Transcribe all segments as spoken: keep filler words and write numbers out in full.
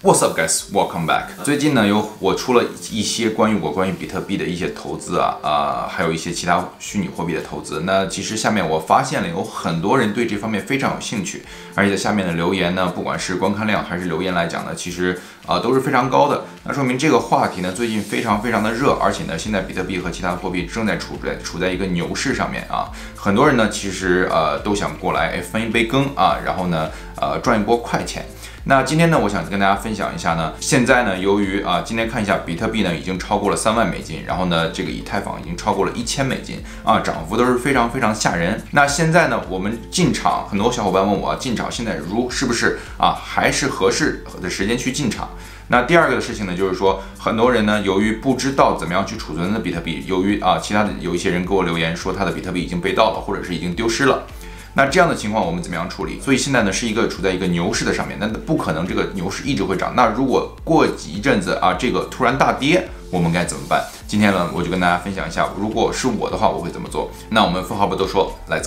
What's up, guys? Welcome back. 最近呢，有我出了一些关于我关于比特币的一些投资啊啊、呃，还有一些其他虚拟货币的投资。那其实下面我发现了有很多人对这方面非常有兴趣，而且在下面的留言呢，不管是观看量还是留言来讲呢，其实啊、呃、都是非常高的。那说明这个话题呢最近非常非常的热，而且呢现在比特币和其他货币正在处在处在一个牛市上面啊。很多人呢其实呃都想过来哎分一杯羹啊，然后呢呃赚一波快钱。那今天呢，我想跟大家分享一下呢，现在呢，由于啊，今天看一下比特币呢已经超过了三万美金，然后呢，这个以太坊已经超过了一千美金啊，涨幅都是非常非常吓人。那现在呢，我们进场，很多小伙伴问我、啊、进场现在如是不是啊还是合适的时间去进场？那第二个的事情呢，就是说很多人呢，由于不知道怎么样去储存的比特币，由于啊其他的有一些人给我留言说他的比特币已经被盗了，或者是已经丢失了。那这样的情况我们怎么样处理？所以现在呢是一个处在一个牛市的上面，那不可能这个牛市一直会涨。那如果过一阵子啊，这个突然大跌，我们该怎么办？今天呢，我就跟大家分享一下，如果是我的话，我会怎么做。那我们废话不多说 ，Let's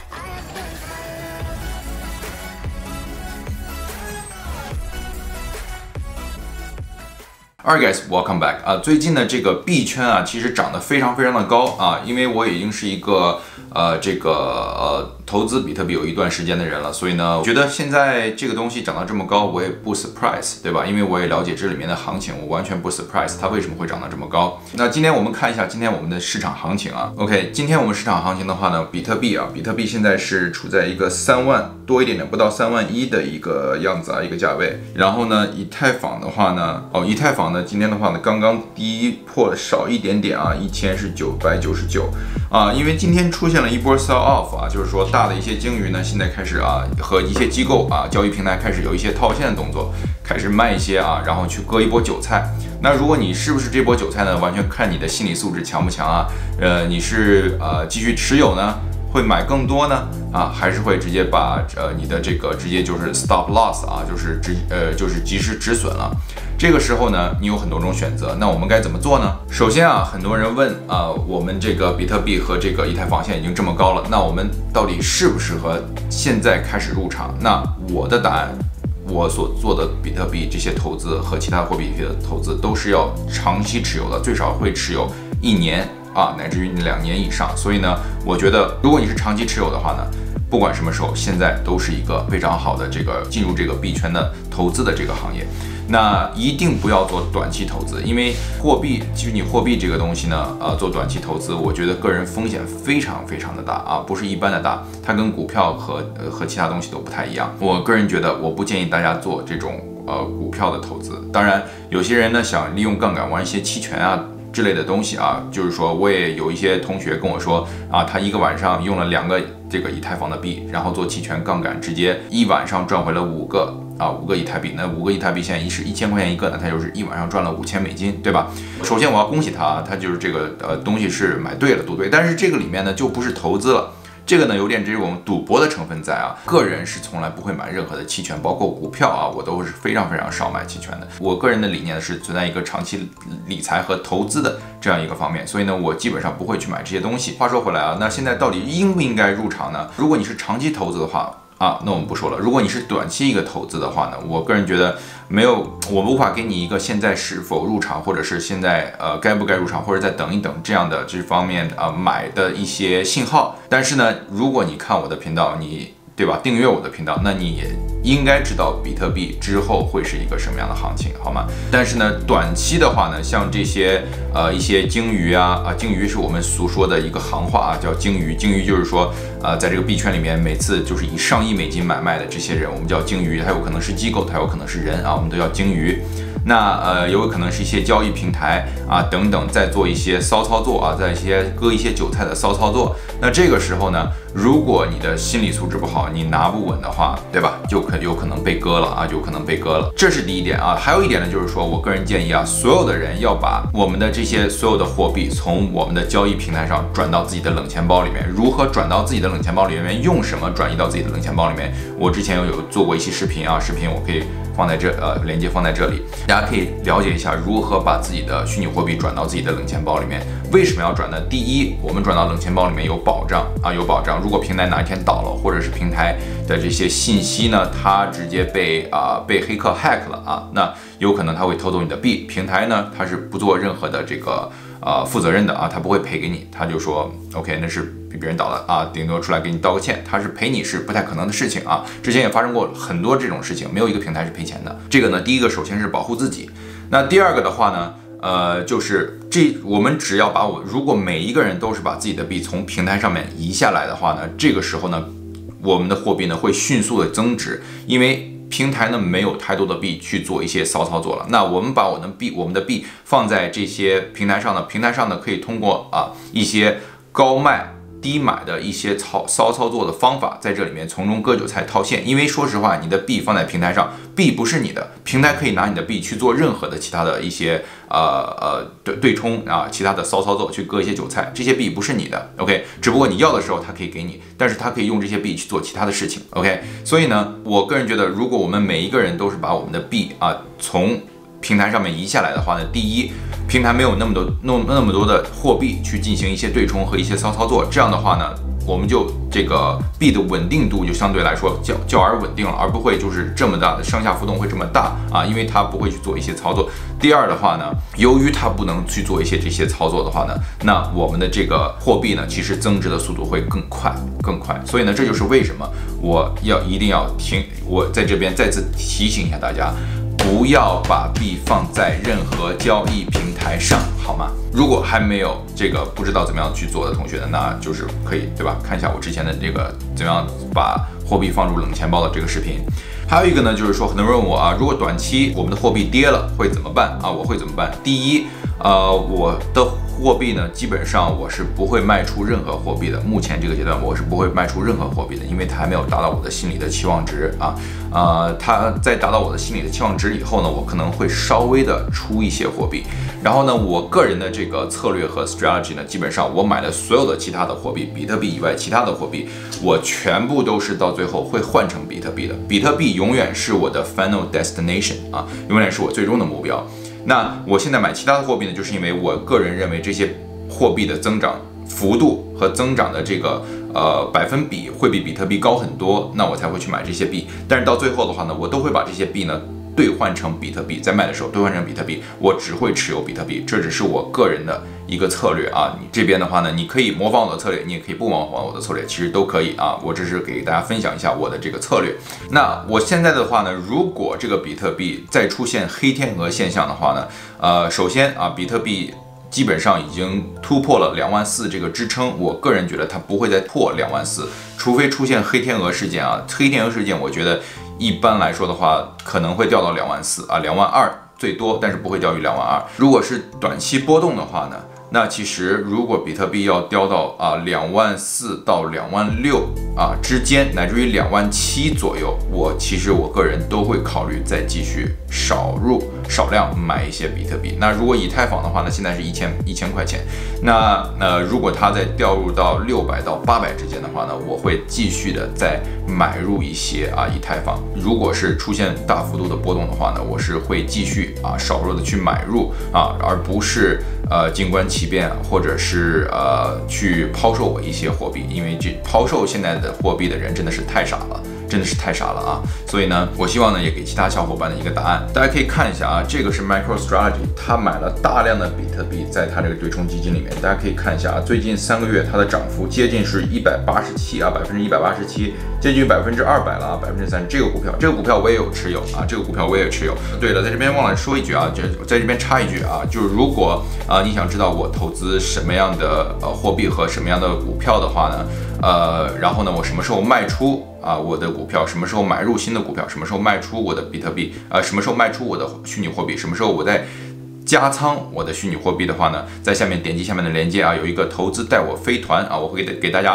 go。Alright guys, welcome back 啊、呃！最近呢，这个币圈啊，其实涨得非常非常的高啊，因为我已经是一个呃这个呃投资比特币有一段时间的人了，所以呢，我觉得现在这个东西涨到这么高，我也不 surprise， 对吧？因为我也了解这里面的行情，我完全不 surprise 它为什么会涨到这么高。那今天我们看一下今天我们的市场行情啊。OK， 今天我们市场行情的话呢，比特币啊，比特币现在是处在一个三万多一点点，不到三万一的一个样子啊，一个价位。然后呢，以太坊的话呢，哦，以太坊。那今天的话呢，刚刚低破少一点点啊，一千是九百九十九啊，因为今天出现了一波 sell off 啊，就是说大的一些鲸鱼呢，现在开始啊和一些机构啊交易平台开始有一些套现的动作，开始卖一些啊，然后去割一波韭菜。那如果你是不是这波韭菜呢，完全看你的心理素质强不强啊？呃，你是呃继续持有呢？会买更多呢？啊，还是会直接把呃你的这个直接就是 stop loss 啊，就是直呃就是及时止损了。这个时候呢，你有很多种选择，那我们该怎么做呢？首先啊，很多人问啊，我们这个比特币和这个以太坊现在已经这么高了，那我们到底适不适合现在开始入场？那我的答案，我所做的比特币这些投资和其他货币的投资都是要长期持有的，最少会持有一年啊，乃至于两年以上。所以呢，我觉得如果你是长期持有的话呢，不管什么时候，现在都是一个非常好的这个进入这个币圈的投资的这个行业。那一定不要做短期投资，因为货币虚拟货币这个东西呢，呃，做短期投资，我觉得个人风险非常非常的大啊，不是一般的大，它跟股票和呃和其他东西都不太一样。我个人觉得，我不建议大家做这种呃股票的投资。当然，有些人呢想利用杠杆玩一些期权啊之类的东西啊，就是说我也有一些同学跟我说啊，他一个晚上用了两个这个以太坊的币，然后做期权杠杆，直接一晚上赚回了五个。啊，五个以太币，那五个以太币现在是一千块钱一个呢，他就是一晚上赚了五千美金，对吧？首先我要恭喜他，他就是这个呃东西是买对了，赌对，但是这个里面呢就不是投资了，这个呢有点这种赌博的成分在啊。个人是从来不会买任何的期权，包括股票啊，我都是非常非常少买期权的。我个人的理念是存在一个长期理财和投资的这样一个方面，所以呢，我基本上不会去买这些东西。话说回来啊，那现在到底应不应该入场呢？如果你是长期投资的话，啊，那我们不说了。如果你是短期一个投资的话呢，我个人觉得没有，我无法给你一个现在是否入场，或者是现在呃该不该入场，或者再等一等这样的这方面啊、呃、买的一些信号。但是呢，如果你看我的频道，你对吧？订阅我的频道，那你也应该知道比特币之后会是一个什么样的行情，好吗？但是呢，短期的话呢，像这些呃一些鲸鱼啊啊，鲸鱼是我们俗说的一个行话啊，叫鲸鱼。鲸鱼就是说，呃，在这个币圈里面，每次就是以上亿美金买卖的这些人，我们叫鲸鱼。它有可能是机构，它有可能是人啊，我们都叫鲸鱼。那呃，有可能是一些交易平台啊等等，在做一些骚操作啊，在一些割一些韭菜的骚操作。那这个时候呢，如果你的心理素质不好，你拿不稳的话，对吧？就可有可能被割了啊，有可能被割了。这是第一点啊。还有一点呢，就是说我个人建议啊，所有的人要把我们的这些所有的货币从我们的交易平台上转到自己的冷钱包里面。如何转到自己的冷钱包里面，用什么转移到自己的冷钱包里面。我之前有有做过一期视频啊，视频我可以放在这，呃，链接放在这里，大家可以了解一下如何把自己的虚拟货币转到自己的冷钱包里面。为什么要转呢？第一，我们转到冷钱包里面有保障啊，有保障。如果平台哪一天倒了，或者是平台的这些信息呢，它直接被啊、呃、被黑客 hack 了啊，那有可能他会偷走你的币。平台呢，它是不做任何的这个呃负责任的啊，他不会赔给你，他就说 OK， 那是别人倒了啊，顶多出来给你道个歉，他是赔你是不太可能的事情啊。之前也发生过很多这种事情，没有一个平台是赔钱的。这个呢，第一个首先是保护自己，那第二个的话呢，呃，就是这我们只要把我，如果每一个人都是把自己的币从平台上面移下来的话呢，这个时候呢，我们的货币呢会迅速的增值，因为平台呢没有太多的币去做一些骚操作了。那我们把我们的币，我们的币放在这些平台上呢，平台上呢可以通过啊一些高卖低买的一些操骚操作的方法，在这里面从中割韭菜套现。因为说实话，你的币放在平台上，币不是你的，平台可以拿你的币去做任何的其他的一些呃呃对对冲啊，其他的骚操作去割一些韭菜，这些币不是你的 ，OK， 只不过你要的时候它可以给你，但是它可以用这些币去做其他的事情 ，OK。所以呢，我个人觉得，如果我们每一个人都是把我们的币啊从平台上面移下来的话呢，第一，平台没有那么多那那么多的货币去进行一些对冲和一些骚操作，这样的话呢，我们就这个币的稳定度就相对来说较较而稳定了，而不会就是这么大的上下浮动会这么大啊，因为它不会去做一些操作。第二的话呢，由于它不能去做一些这些操作的话呢，那我们的这个货币呢，其实增值的速度会更快更快。所以呢，这就是为什么我要一定要听，我在这边再次提醒一下大家。不要把币放在任何交易平台上，好吗？如果还没有这个不知道怎么样去做的同学呢，那就是可以，对吧？看一下我之前的这个怎么样把货币放入冷钱包的这个视频。还有一个呢，就是说很多人问我啊，如果短期我们的货币跌了会怎么办啊？我会怎么办？第一，呃，我的货币呢，基本上我是不会卖出任何货币的。目前这个阶段，我是不会卖出任何货币的，因为它还没有达到我的心理的期望值啊。呃，它在达到我的心理的期望值以后呢，我可能会稍微的出一些货币。然后呢，我个人的这个策略和 strategy 呢，基本上我买的所有的其他的货币，比特币以外其他的货币，我全部都是到最后会换成比特币的。比特币永远是我的 final destination 啊，永远是我最终的目标。那我现在买其他的货币呢，就是因为我个人认为这些货币的增长幅度和增长的这个呃百分比会比比特币高很多，那我才会去买这些币。但是到最后的话呢，我都会把这些币呢兑换成比特币，在卖的时候兑换成比特币，我只会持有比特币，这只是我个人的一个策略啊。你这边的话呢，你可以模仿我的策略，你也可以不模仿我的策略，其实都可以啊。我只是给大家分享一下我的这个策略。那我现在的话呢，如果这个比特币再出现黑天鹅现象的话呢，呃，首先啊，比特币基本上已经突破了两万四这个支撑，我个人觉得它不会再破两万四，除非出现黑天鹅事件啊。黑天鹅事件，我觉得一般来说的话，可能会掉到两万四啊，两万二最多，但是不会掉于两万二。如果是短期波动的话呢，那其实如果比特币要掉到啊两万四到两万六啊之间，乃至于两万七左右，我其实我个人都会考虑再继续少入少量买一些比特币。那如果以太坊的话呢，现在是一千一千块钱，那呃如果它再掉入到六百到八百之间的话呢，我会继续的再买入一些啊以太坊。如果是出现大幅度的波动的话呢，我是会继续啊少入的去买入啊，而不是呃静观其变，或者是呃去抛售我一些货币，因为这抛售现在的货币的人真的是太傻了。真的是太傻了啊！所以呢，我希望呢也给其他小伙伴的一个答案。大家可以看一下啊，这个是 MicroStrategy， 它买了大量的比特币在它这个对冲基金里面。大家可以看一下啊，最近三个月它的涨幅接近是一百八十七啊，百分之一百八十七，接近百分之二百了啊，百分之三。这个股票，这个股票我也有持有啊，这个股票我也有持有。对了，在这边忘了说一句啊，就在这边插一句啊，就是如果啊你想知道我投资什么样的呃货币和什么样的股票的话呢，呃，然后呢我什么时候卖出？啊，我的股票什么时候买入新的股票？什么时候卖出我的比特币？啊，什么时候卖出我的虚拟货币？什么时候我在加仓我的虚拟货币的话呢？在下面点击下面的链接啊，有一个投资带我飞团啊，我会给给大家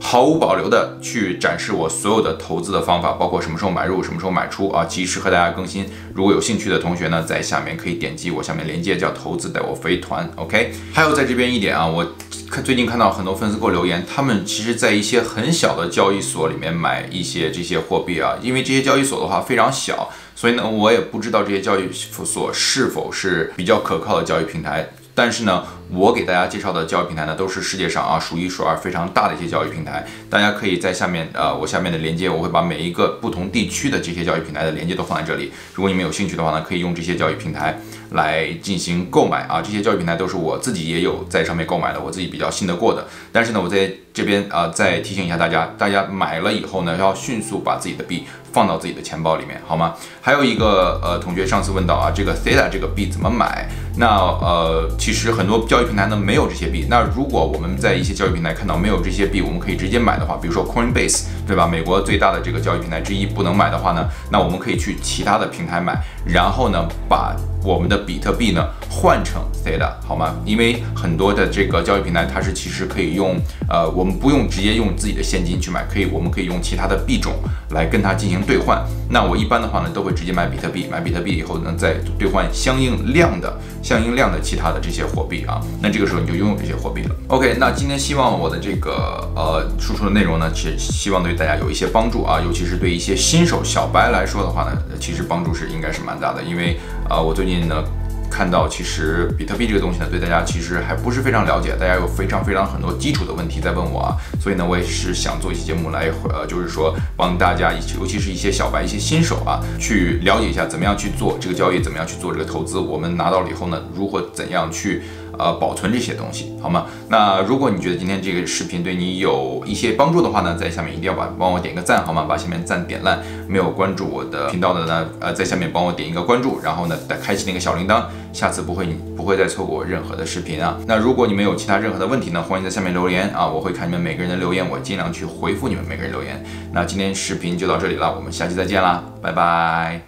毫无保留的去展示我所有的投资的方法，包括什么时候买入，什么时候买出啊，及时和大家更新。如果有兴趣的同学呢，在下面可以点击我下面链接，叫投资带我飞团 ，OK。还有在这边一点啊，我看最近看到很多粉丝给我留言，他们其实在一些很小的交易所里面买一些这些货币啊，因为这些交易所的话非常小，所以呢，我也不知道这些交易所是否是比较可靠的交易平台。但是呢，我给大家介绍的交易平台呢，都是世界上啊数一数二非常大的一些交易平台。大家可以在下面呃我下面的链接，我会把每一个不同地区的这些交易平台的链接都放在这里。如果你们有兴趣的话呢，可以用这些交易平台来进行购买啊。这些交易平台都是我自己也有在上面购买的，我自己比较信得过的。但是呢，我在这边啊、呃、再提醒一下大家，大家买了以后呢，要迅速把自己的币放到自己的钱包里面，好吗？还有一个呃同学上次问到啊，这个 Theta 这个币怎么买？那呃其实很多交易平台呢没有这些币。那如果我们在一些交易平台看到没有这些币，我们可以直接买的话，比如说 Coinbase 对吧？美国最大的这个交易平台之一不能买的话呢，那我们可以去其他的平台买，然后呢把我们的比特币呢换成 Theta 好吗？因为很多的这个交易平台它是其实可以用呃我们不用直接用自己的现金去买，可以我们可以用其他的币种来跟它进行兑换。那我一般的话呢都会直接买比特币，买比特币以后呢再兑换相应量的相应量的其他的这些货币啊，那这个时候你就拥有这些货币了。OK， 那今天希望我的这个呃输出的内容呢，其实希望对大家有一些帮助啊，尤其是对一些新手小白来说的话呢，其实帮助是应该是蛮大的，因为啊、呃、我最近呢看到其实比特币这个东西呢，对大家其实还不是非常了解，大家有非常非常很多基础的问题在问我啊，所以呢，我也是想做一期节目来，呃，就是说帮大家，尤其是一些小白、一些新手啊，去了解一下怎么样去做这个交易，怎么样去做这个投资，我们拿到了以后呢，如何怎样去呃保存这些东西，好吗？那如果你觉得今天这个视频对你有一些帮助的话呢，在下面一定要把帮我点个赞，好吗？把下面赞点烂。没有关注我的频道的呢，呃，在下面帮我点一个关注，然后呢，再开启那个小铃铛，下次不会不会再错过任何的视频啊。那如果你们有其他任何的问题呢，欢迎在下面留言啊，我会看你们每个人的留言，我尽量去回复你们每个人留言。那今天视频就到这里了，我们下期再见啦，拜拜。